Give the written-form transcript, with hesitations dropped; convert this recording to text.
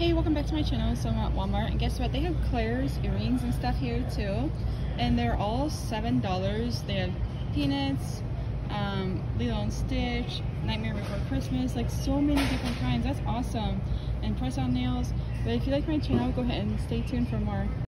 Hey, welcome back to my channel. So I'm at Walmart, and guess what? They have Claire's earrings and stuff here too, and they're all $7. They have peanuts, Lilo and Stitch, Nightmare Before Christmas, like so many different kinds. That's awesome. And press on nails. But if you like my channel, go ahead and stay tuned for more.